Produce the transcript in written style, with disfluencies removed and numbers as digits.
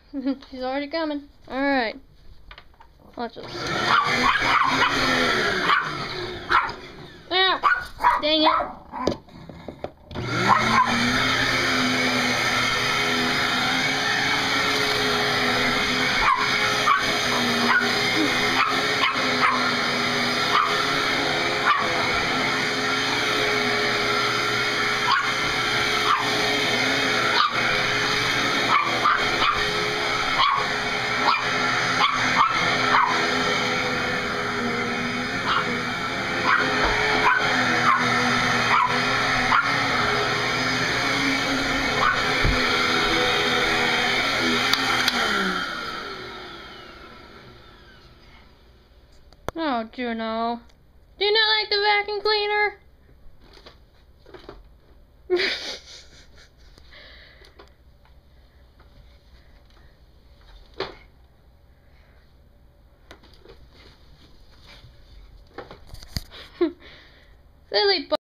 She's already coming. Alright. Watch this. Ah! Dang it. Oh, Juno. Do you not like the vacuum cleaner? Silly